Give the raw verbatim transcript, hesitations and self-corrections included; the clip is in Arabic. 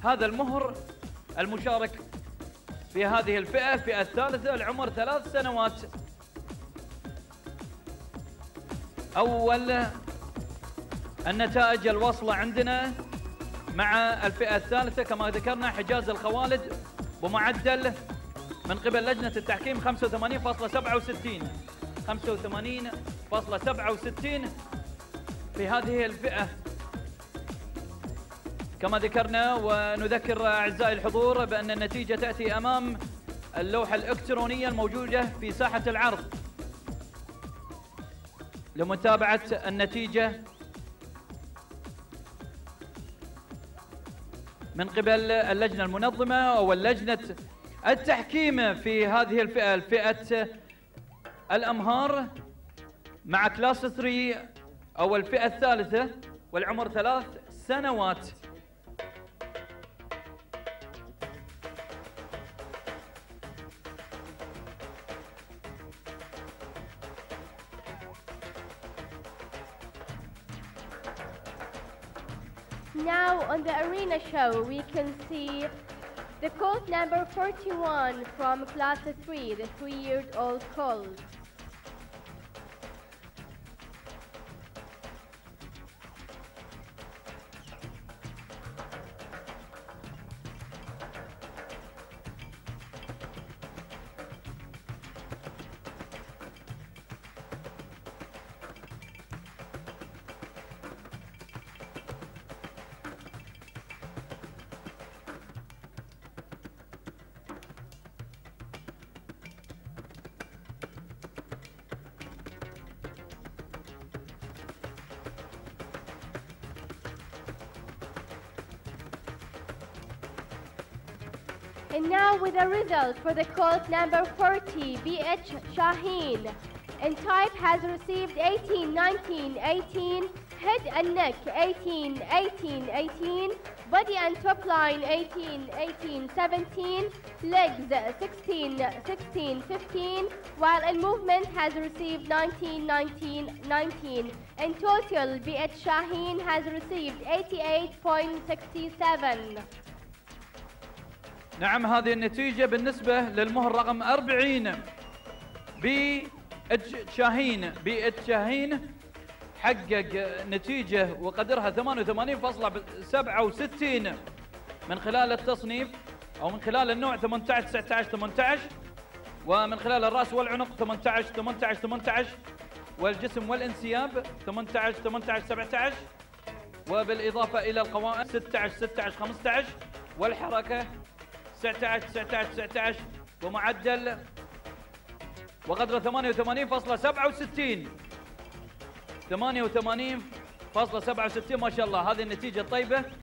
هذا المهر المشارك في هذه الفئة، الفئة الثالثة، العمر ثلاث سنوات. أول النتائج الواصلة عندنا مع الفئة الثالثة كما ذكرنا حجاز الخوالد بمعدل من قبل لجنة التحكيم خمسة وثمانين فاصلة سبعة وستين خمسة وثمانين فاصلة سبعة وستين في هذه الفئة كما ذكرنا. ونذكر أعزائي الحضور بأن النتيجة تأتي أمام اللوحة الإلكترونية الموجودة في ساحة العرض لمتابعة النتيجة من قبل اللجنة المنظمة أو اللجنة التحكيم في هذه الفئة، الفئة الأمهار مع كلاس ثلاثة أو الفئة الثالثة والعمر ثلاث سنوات. Now on the arena show we can see the colt number forty-one from class three, the three-year-old colt. And now with the result for the colt number forty, B H Shaheen. In type has received eighteen, nineteen, eighteen, head and neck eighteen, eighteen, eighteen, body and top line eighteen, eighteen, seventeen, legs sixteen, sixteen, fifteen, while in movement has received nineteen, nineteen, nineteen. In total, B H Shaheen has received eighty-eight point six seven. نعم، هذه النتيجة بالنسبة للمهر رقم أربعين بي اتش شاهين. بي اتش شاهين حقق نتيجة وقدرها ثمانية وثمانين فاصلة سبعة وستين من خلال التصنيف أو من خلال النوع ثمانية عشر تسعة عشر ثمانية عشر، ومن خلال الرأس والعنق ثمانية عشر ثمانية عشر ثمانية عشر، والجسم والانسياب ثمانية عشر ثمانية عشر سبعة عشر، وبالإضافة إلى القوائم ستة عشر ستة عشر خمسة عشر، والحركة تسعة عشر تسعة عشر تسعة عشر، ومعدل وقدره ثمانية وثمانين فاصلة سبعة وستين ثمانية وثمانين فاصلة سبعة وستين. ما شاء الله، هذه النتيجة طيبة.